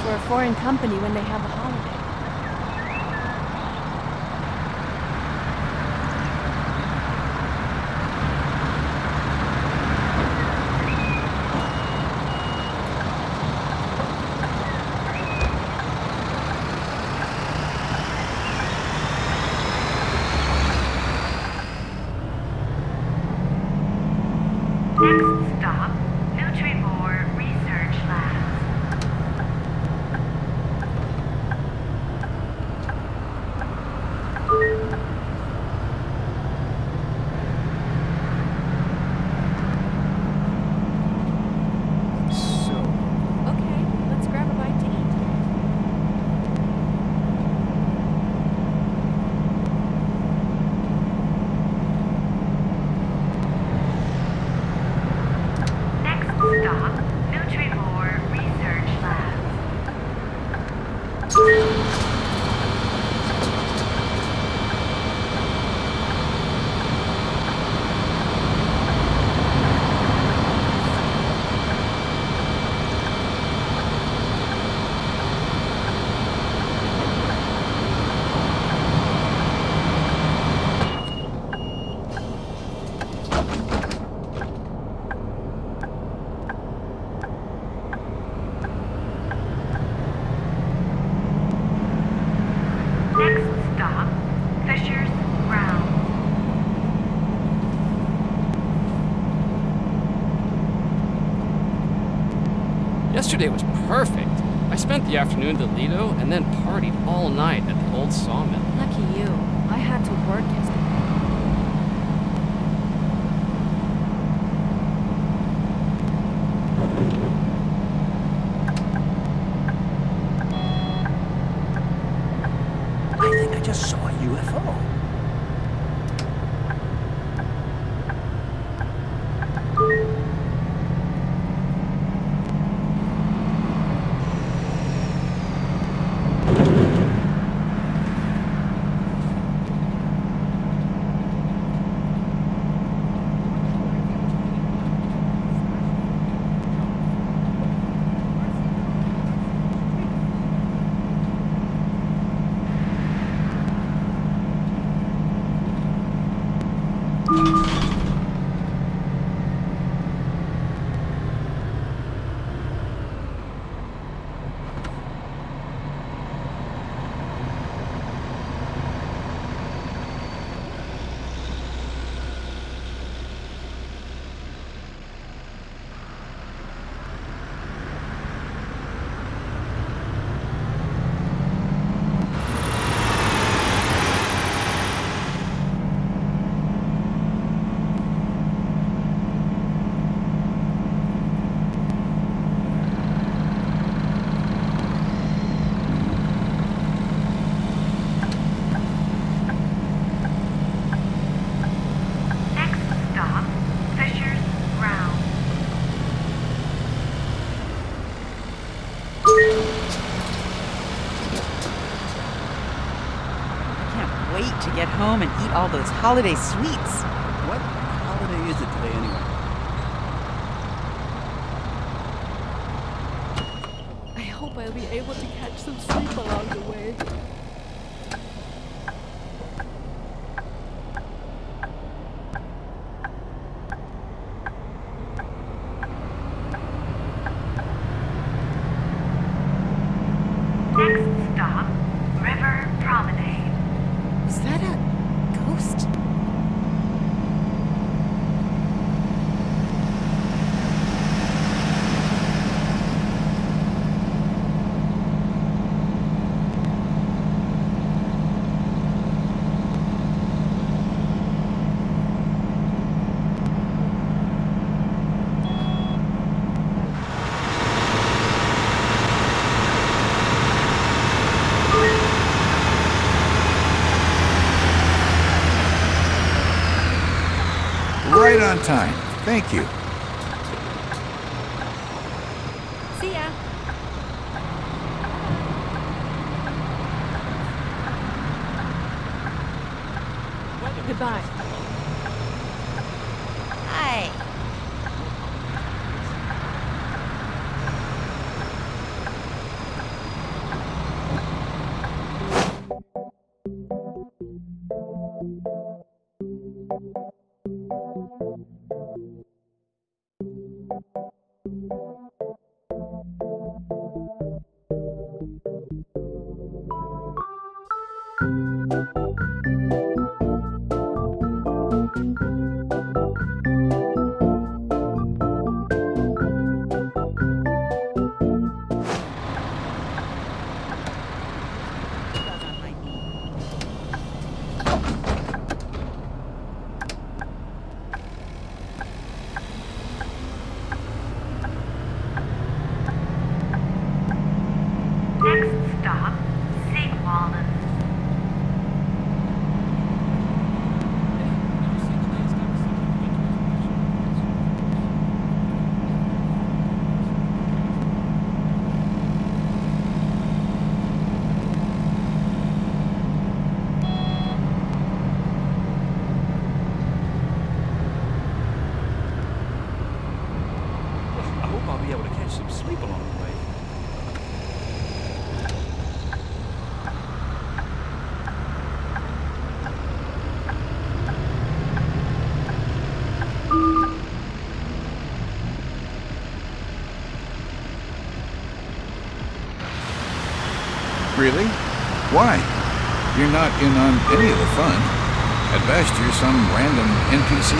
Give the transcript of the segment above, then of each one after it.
for a foreign company when they have a holiday. Next stop, Nutrimore Research Labs. So, Okay, let's grab a bite to eat. Next stop, Nutrimore Research Labs. Next stop, Fisher's Ground. Yesterday was perfect. I spent the afternoon at the Lido and then partied all night at the old sawmill. Lucky you. I had to work yesterday. I think I just saw a UFO. Next stop, Fisher's Ground. I can't wait to get home and eat all those holiday sweets. What holiday is it today anyway? I hope I'll be able to catch some sleep along the way. Next stop, River Promenade. Is that a ghost? Right on time. Thank you. See ya. Goodbye. Hi. Next stop, Seawallen. I hope I'll be able to catch some sleep along the way. Really? Why? You're not in on any of the fun. At best, you're some random NPC.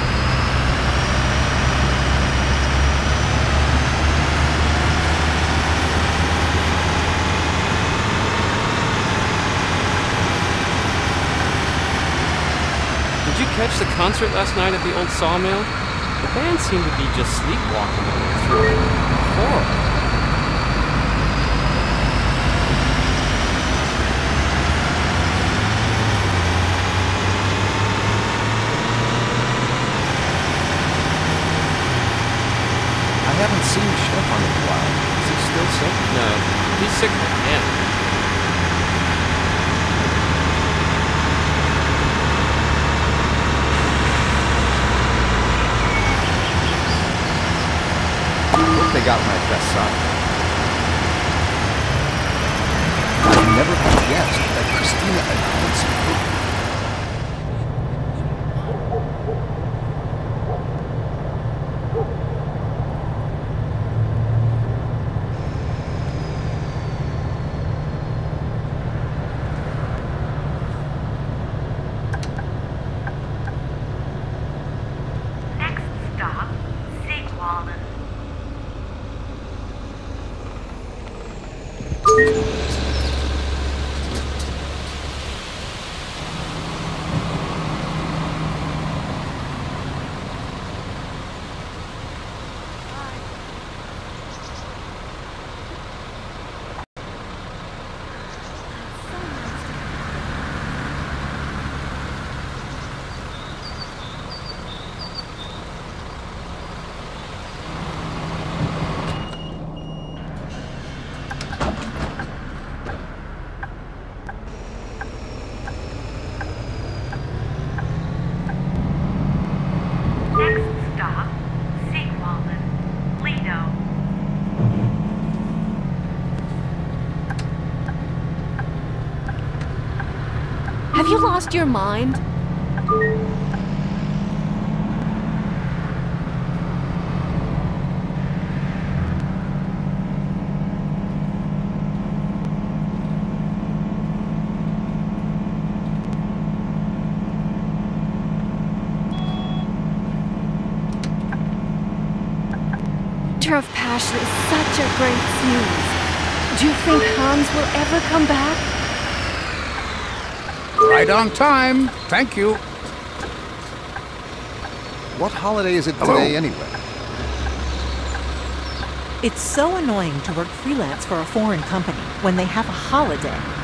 Did you catch the concert last night at the old sawmill? The band seemed to be just sleepwalking their way through it. Horrible. I haven't seen Chef on a while. Is he still sick? No, he's sick again. Hope they got my best side. I never would have guessed that Christina adopted some food. Next stop, Seawallen. Next stop, Seawallen, Lido. Have you lost your mind? Picture of Passion is such a great series. Do you think Hans will ever come back? Right on time. Thank you. What holiday is it today anyway? It's so annoying to work freelance for a foreign company when they have a holiday.